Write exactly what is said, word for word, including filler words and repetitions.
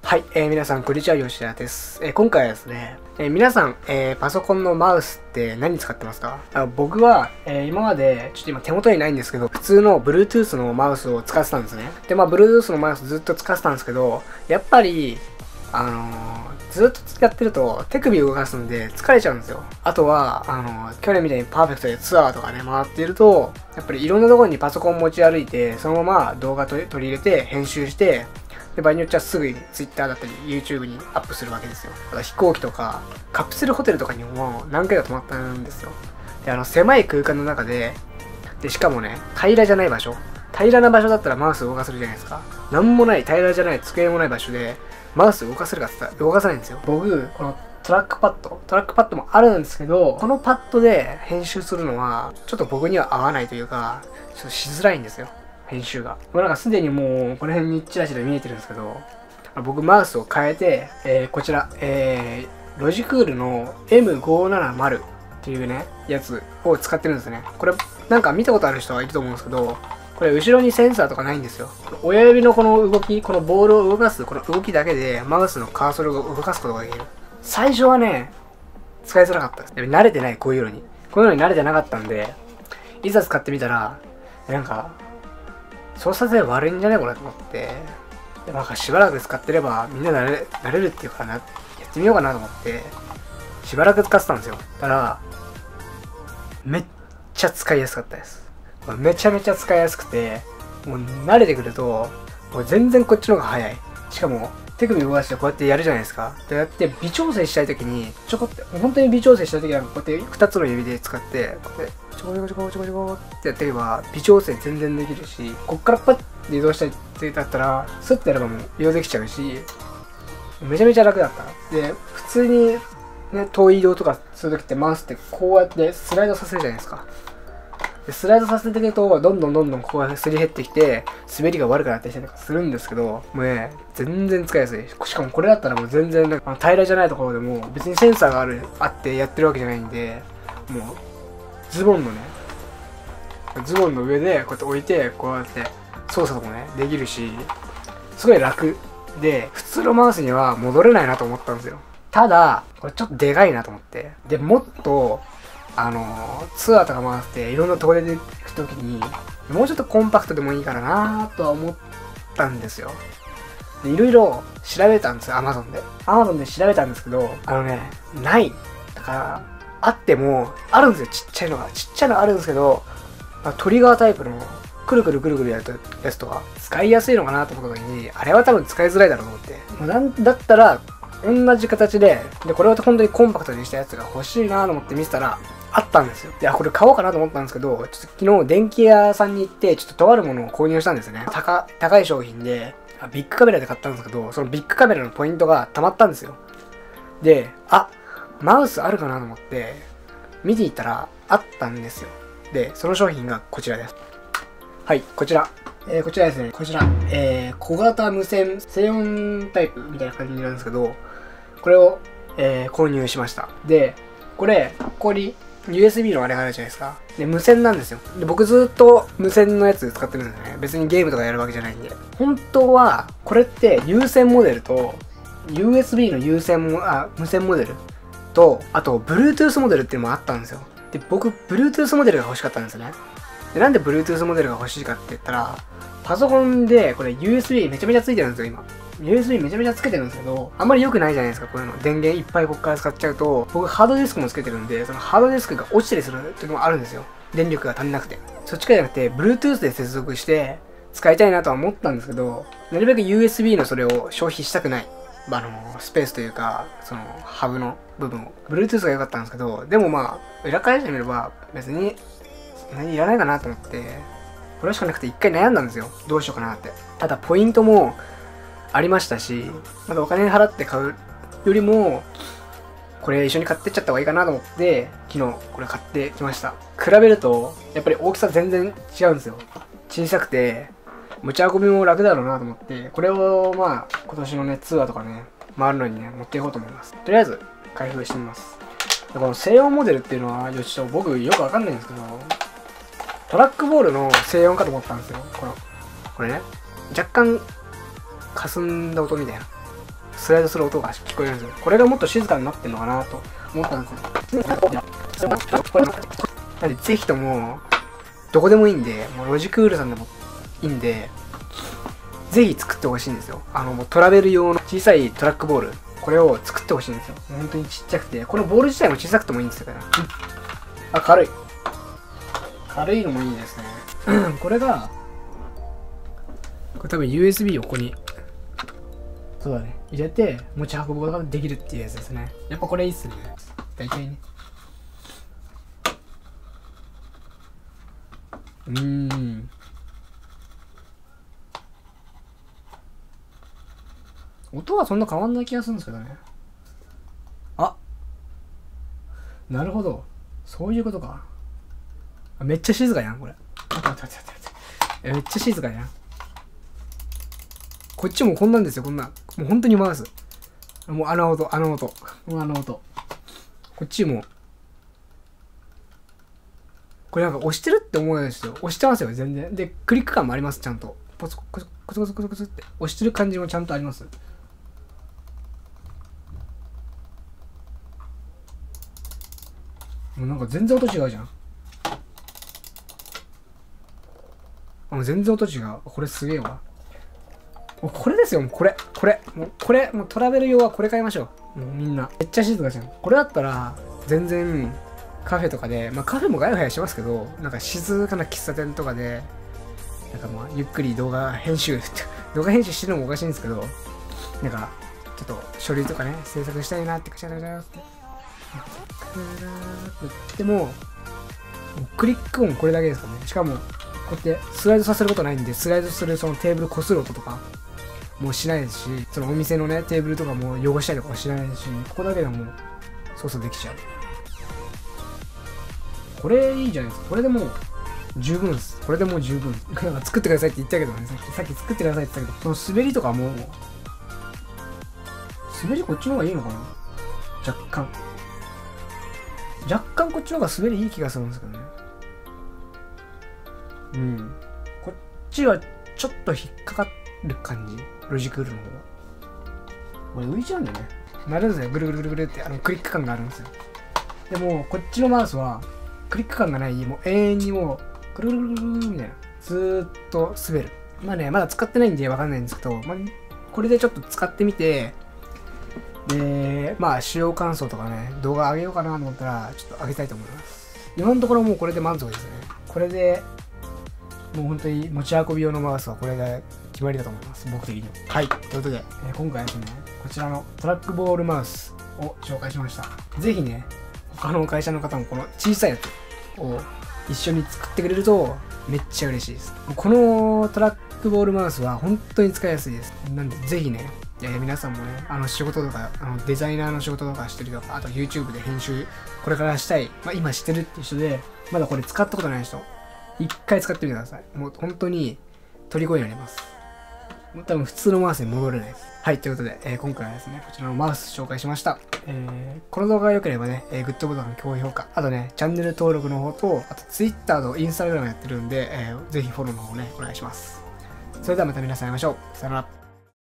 はい、えー、皆さん、こんにちは、吉田です。えー、今回はですね、えー、皆さん、えー、パソコンのマウスって何使ってますか？あ僕は、えー、今まで、ちょっと今手元にないんですけど、普通の Bluetooth のマウスを使ってたんですね。で、まあ、Bluetooth のマウスずっと使ってたんですけど、やっぱり、あのー、ずっと使ってると手首を動かすんで疲れちゃうんですよ。あとは、あのー、去年みたいにパーフェクトでツアーとかね、回っていると、やっぱりいろんなところにパソコン持ち歩いて、そのまま動画取り入れて、編集して、で場合によっちゃすぐに Twitter だったり YouTube にアップするわけですよ。だから飛行機とかカプセルホテルとかにも何回か泊まったんですよ。で、あの狭い空間の中で、で、しかもね、平らじゃない場所。平らな場所だったらマウス動かせるじゃないですか。なんもない、平らじゃない、机もない場所で、マウス動かせるかって言ったら動かさないんですよ。僕、このトラックパッド、トラックパッドもあるんですけど、このパッドで編集するのは、ちょっと僕には合わないというか、ちょっとしづらいんですよ。編集が。もうなんかすでにもうこの辺にチラチラ見えてるんですけど、僕マウスを変えて、えー、こちら、えー、ロジクールの エムごーななまる っていうね、やつを使ってるんですね。これ、なんか見たことある人はいると思うんですけど、これ後ろにセンサーとかないんですよ。親指のこの動き、このボールを動かすこの動きだけでマウスのカーソルを動かすことができる。最初はね、使いづらかったです。慣れてない、こういうのに。こういうのに慣れてなかったんで、いざ使ってみたら、なんか、操作性悪いんじゃないこれと思って、でなんかしばらく使ってればみんな慣れ慣れるっていうかな、やってみようかなと思って、しばらく使ってたんですよ。たら、めっちゃ使いやすかったです。めちゃめちゃ使いやすくて、もう慣れてくると、もう全然こっちの方が早い。しかも、手首動かしてこうやってやるじゃないですか。でやって微調整したいときに、ちょこって、本当に微調整したいときはこうやってふたつの指で使って、こうやって、ちょこちょこちょこちょこちょこってやってれば、微調整全然できるし、こっからパッて移動したいってだったら、スッてやればもう移動できちゃうし、めちゃめちゃ楽だった。で、普通にね、遠い移動とかするときってマウスってこうやってスライドさせるじゃないですか。でスライドさせていくと、どんどんどんどんここがすり減ってきて、滑りが悪くなってきたりとかするんですけど、もうね、全然使いやすい。しかもこれだったらもう全然なんか平らじゃないところでも、別にセンサーがある、あってやってるわけじゃないんで、もう、ズボンのね、ズボンの上でこうやって置いて、こうやって操作とかね、できるし、すごい楽で、普通のマウスには戻れないなと思ったんですよ。ただ、これちょっとでかいなと思って。で、もっと、あのー、ツアーとか回っていろんなところで行くときに、もうちょっとコンパクトでもいいからなとは思ったんですよ。で、いろいろ調べたんですよ、Amazon で。Amazon で調べたんですけど、あのね、ない。だから、あっても、あるんですよ、ちっちゃいのが。ちっちゃいのあるんですけど、まあ、トリガータイプの、くるくるくるくるやるやつとか、使いやすいのかなと思った時に、あれは多分使いづらいだろうと思って。なんだったら、同じ形で、で、これを本当にコンパクトにしたやつが欲しいなと思って見てたら、あったんですよ。いや、これ買おうかなと思ったんですけど、ちょっと昨日電気屋さんに行って、ちょっととあるものを購入したんですね。高、高い商品で、ビッグカメラで買ったんですけど、そのビッグカメラのポイントが溜まったんですよ。で、あ、マウスあるかなと思って、見ていったら、あったんですよ。で、その商品がこちらです。はい、こちら。えー、こちらですね。こちら、えー、小型無線静音タイプみたいな感じなんですけど、これを、えー、購入しました。で、これ、ここに ユーエスビー のあれがあるじゃないですか。で、無線なんですよ。で、僕ずっと無線のやつ使ってるんですね。別にゲームとかやるわけじゃないんで。本当は、これって有線モデルと、ユーエスビー の有線も、あ、無線モデルと、あと、Bluetooth モデルっていうのもあったんですよ。で、僕、Bluetooth モデルが欲しかったんですね。で、なんで Bluetooth モデルが欲しいかって言ったら、パソコンで、これ ユーエスビー めちゃめちゃついてるんですよ、今。ユーエスビー めちゃめちゃつけてるんですけど、あんまり良くないじゃないですか、こういうの。電源いっぱいこっから使っちゃうと、僕ハードディスクもつけてるんで、そのハードディスクが落ちたりするっていうのもあるんですよ。電力が足りなくて。そっちかじゃなくて、Bluetooth で接続して使いたいなとは思ったんですけど、なるべく ユーエスビー のそれを消費したくない。あの、スペースというか、その、ハブの部分を。Bluetooth が良かったんですけど、でもまあ、裏返してみれば、別に、何いらないかなと思って、これしかなくて一回悩んだんですよ。どうしようかなって。ただ、ポイントもありましたし、まだお金払って買うよりも、これ一緒に買ってっちゃった方がいいかなと思って、昨日これ買ってきました。比べると、やっぱり大きさ全然違うんですよ。小さくて、持ち運びも楽だろうなと思って、これをまあ、今年のね、ツアーとかね、回るのにね、持っていこうと思います。とりあえず、開封してみます。この静音モデルっていうのは、ちょっと僕よくわかんないんですけど、トラックボールの静音かと思ったんですよ。この、これね。若干、霞んだ音みたいな。 スライドする音が聞こえるんですよ。これがもっと静かになってんのかなと思ったんですよ。なんでぜひともどこでもいいんで、もうロジクールさんでもいいんで、ぜひ作ってほしいんですよ。あのもうトラベル用の小さいトラックボール、これを作ってほしいんですよ。本当にちっちゃくて、このボール自体も小さくてもいいんですよ。あ、軽い。軽いのもいいですね。これが、これ多分 ユーエスビー をここに、そうだね、入れて持ち運ぶことができるっていうやつですね。やっぱこれいいっすね。大体ね。うーん。音はそんな変わんない気がするんですけどね。あ、なるほど。そういうことか。めっちゃ静かやん、これ。待って待って待って待って。めっちゃ静かやん。こっちもこんなんですよ、こんなん。もう本当に回す。もうあの音、あの音。もうあの音。こっちも。これなんか押してるって思うんですよ。押してますよ、全然。で、クリック感もあります、ちゃんと。ポツコツコツコツコツコツって押してる感じもちゃんとあります。もうなんか全然音違うじゃん。もう全然音違う。これすげえわ。もうこれですよ、もうこれ。これ。もうこれ。もうトラベル用はこれ買いましょう。もうみんな。めっちゃ静かじゃん。これだったら、全然、カフェとかで、まあカフェもガヤガヤしますけど、なんか静かな喫茶店とかで、なんかまあ、ゆっくり動画編集、動画編集してるのもおかしいんですけど、なんか、ちょっと書類とかね、制作したいなって、カチャカチャって。でも、クリック音これだけですかね。しかも、こうやってスライドさせることないんで、スライドするそのテーブルこする音とかもうしないですし、そのお店のね、テーブルとかも汚したりとかもしないですし、ここだけでもう操作できちゃう。これいいじゃないですか。これでもう十分です。これでもう十分。なんか作ってくださいって言ったけどね、さっき、さっき作ってくださいって言ったけど、その滑りとかも、滑りこっちの方がいいのかな？若干。若干こっちの方が滑りいい気がするんですけどね。うん。こっちはちょっと引っかかる感じ。ロジクールの方が。これ浮いちゃうんだよね。なるんですよ。ぐるぐるぐるぐるってあのクリック感があるんですよ。でも、こっちのマウスは、クリック感がない、もう永遠にもう、ぐるぐるぐるぐるみたいな。ずーっと滑る。まあね、まだ使ってないんでわかんないんですけど、まあ、これでちょっと使ってみて、で、まあ、使用感想とかね、動画上げようかなと思ったら、ちょっと上げたいと思います。今のところもうこれで満足ですね。これで、もう本当に持ち運び用のマウスはこれで決まりだと思います。僕的に。はい。ということで、えー、今回はですね、こちらのトラックボールマウスを紹介しました。ぜひね、他の会社の方もこの小さいやつを一緒に作ってくれるとめっちゃ嬉しいです。このトラックボールマウスは本当に使いやすいです。なんでぜひね、えー、皆さんもね、あの仕事とか、あのデザイナーの仕事とかしてるとか、あと YouTube で編集これからしたい、まあ、今してるっていう人で、まだこれ使ったことない人、一回使ってみてください。もう本当に虜になります。もう多分普通のマウスに戻れないです。はい、ということで、えー、今回はですね、こちらのマウス紹介しました。えー、この動画が良ければね、えー、グッドボタン、高評価、あとね、チャンネル登録の方と、あと Twitter と Instagram やってるんで、えー、ぜひフォローの方ね、お願いします。それではまた皆さん会いましょう。さよなら。